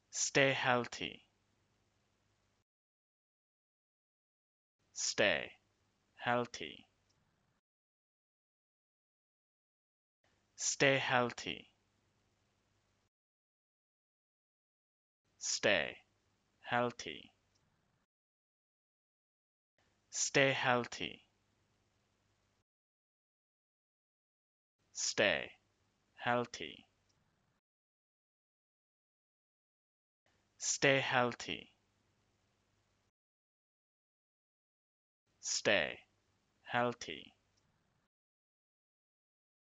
Stay healthy. Stay healthy. Stay healthy. Stay healthy. Stay healthy. Stay healthy. Stay healthy. Stay healthy.